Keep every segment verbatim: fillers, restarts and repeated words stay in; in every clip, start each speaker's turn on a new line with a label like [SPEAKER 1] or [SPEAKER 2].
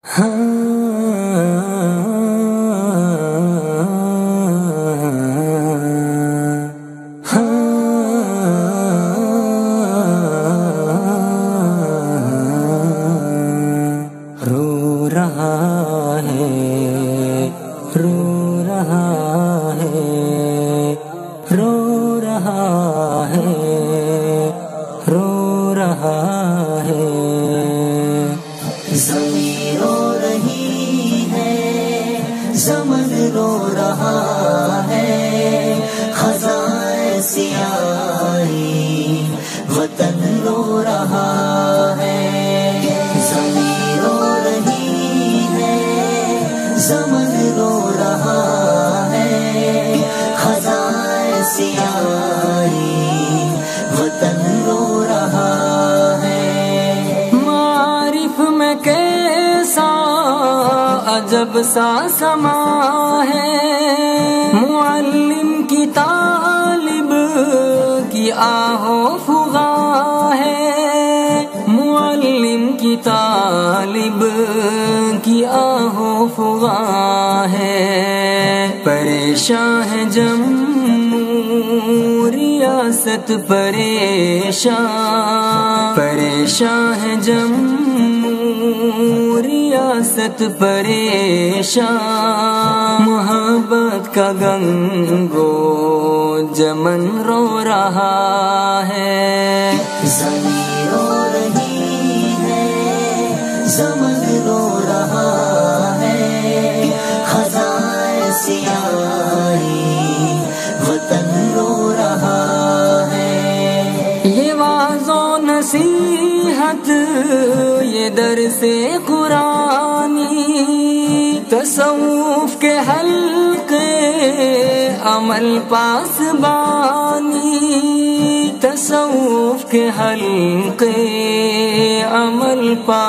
[SPEAKER 1] رو رہا ہے رو رہا ہے رو رہا ہے رو رہا ہے
[SPEAKER 2] زمین رو رہی ہے زمن رو رہا ہے خزائے سیاہی وطن رو رہا ہے زمین رو رہی ہے زمن رو رہا ہے خزائے سیاہی وطن رو رہا ہے
[SPEAKER 1] معارف میں کیسا عجب سا سما ہے معلم کی طالب کی آہو فغا ہے معلم کی طالب کی آہو فغا ہے پریشان ہے جموں ریاست پریشان پریشان ہے جموں ریاست پریشان محبت کا گنگو جمن رو رہا ہے
[SPEAKER 2] زمین رو رہی ہے زمن رو رہا ہے خزائے سیاہی وطن رو رہا ہے
[SPEAKER 1] یہ واعظ و نصیحت یہ درس قرآنی تصوف کے حلقے عمل پاسبانی تصوف کے حلقے عمل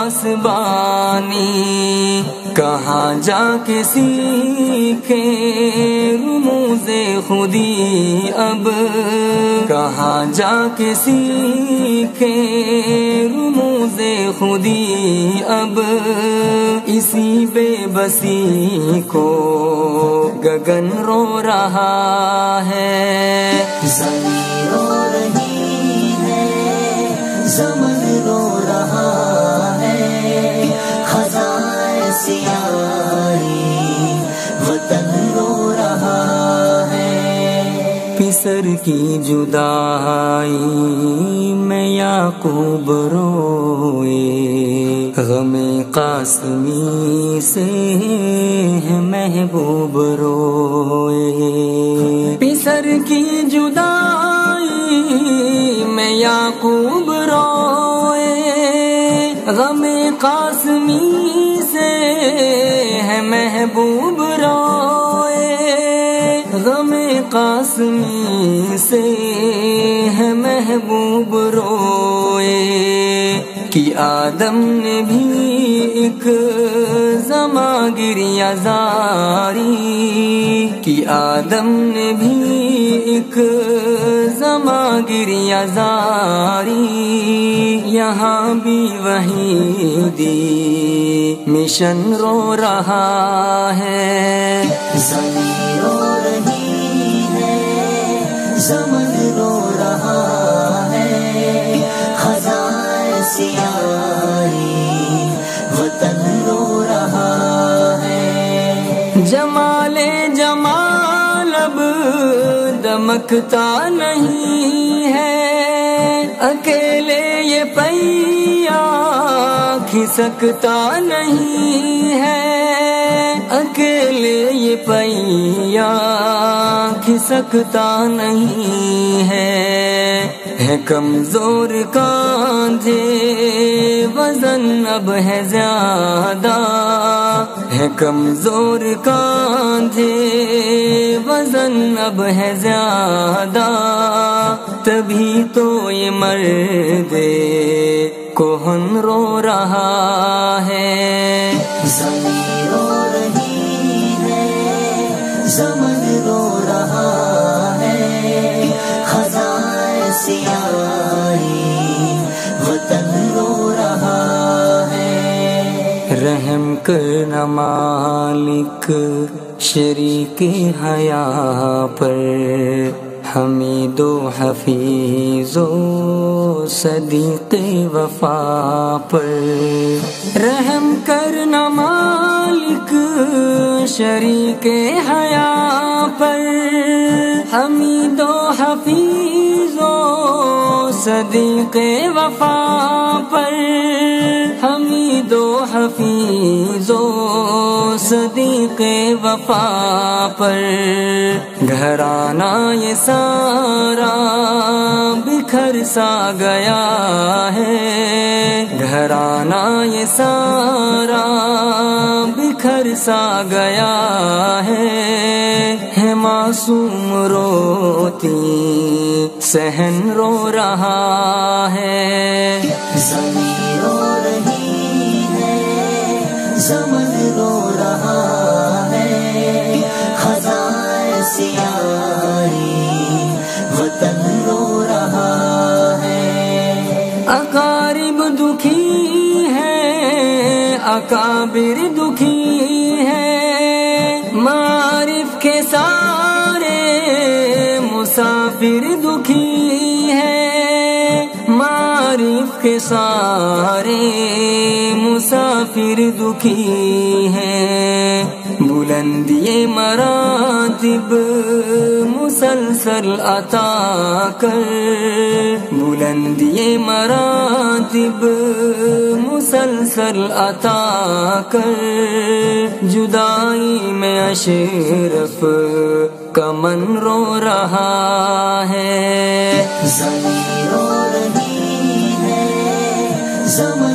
[SPEAKER 1] پاسبانی کہاں جا کے سیکھیں رموز خودی اب کہاں جا کے سیکھیں رموز خودی اب اسی بے بسی کو گگن رو رہا ہے
[SPEAKER 2] زمین رو رہی ہے زمن رو رہا ہے خزائے سیاہی وطن رو رہا ہے
[SPEAKER 1] پسر کی جدائی میں یعقوب روئے غم قاسمی سے ہے محبوب روئے پسر کی جدائی میں یعقوب روئے غم قاسمی سے ہے محبوب روئے غم قاسمی سے ہے محبوب روئے کہ آدم نے بھی ایک زماں گریا زاری کہ آدم نے بھی ایک زماں گریا زاری یہاں بھی وحیدی مشن رو رہا ہے
[SPEAKER 2] زمین رو رہی ہے زمن رو رہا ہے خزائے سیاہی وطن رو رہا ہے
[SPEAKER 1] جمال جمال اب دمکتا نہیں ہے اکیلے یہ پیا کھسکتا نہیں ہے اکیلے یہ پیا کھسکتا نہیں ہے ہے کمزور کاندھے وزن اب ہے زیادہ ہے کمزور کاندھے وزن اب ہے زیادہ تبھی تو یہ مرد کوہن رو رہا ہے
[SPEAKER 2] زمین رو رہی ہے زمن رو رہا ہے خزائے سیاہی وطن رو رہا ہے
[SPEAKER 1] رحم کرنا مالک شریک حیا پر، حمید و حفیظ و صدیق وفا پر۔ رحم کرنا مالک شریک حیا پر، حمید و حفیظ و صدیق وفا پر، حمید و حفیظ و صدیق وفا پر۔ گھرانہ یہ سارا بکھر سا گیا ہے، گھرانہ یہ سارا بکھر سا گیا ہے، ہے معصوم روتی صحن رو رہا ہے،
[SPEAKER 2] زمین رو رہی ہے، زمن رو رہا ہے، خزائن سیاہی وطن رو رہا ہے۔
[SPEAKER 1] اقارب دکھی ہے، اکابر دکھی ہے، معارف کے سارے مسافر دکھی ہے، معارف کے سارے مسافر دکھی ہیں، بلندی مراتب مسلسل عطا کر، بلندی مراتب مسلسل عطا کر، جدائی میں اشرف کا من رو رہا ہے،
[SPEAKER 2] زمین رو رہی ہے، زمن